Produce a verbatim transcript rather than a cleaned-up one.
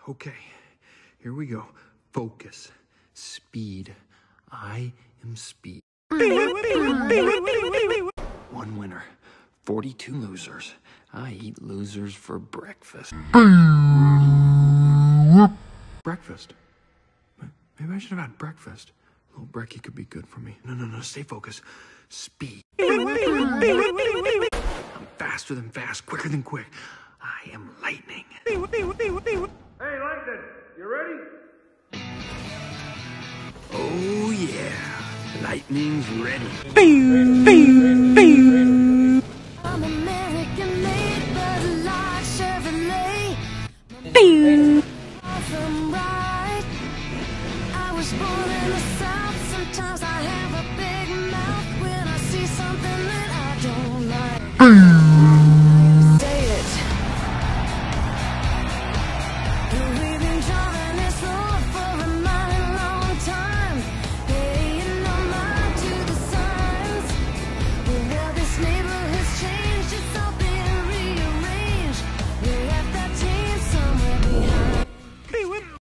Okay, here we go. Focus. Speed. I am speed. One winner. forty-two losers. I eat losers for breakfast. Breakfast? Maybe I should have had breakfast. A little brekkie could be good for me. No, no, no, stay focused. Speed. I'm faster than fast, quicker than quick. I am lightning. Hey, Lightning, you ready? Oh, yeah. Lightning's ready. I'm American made, but like Chevrolet.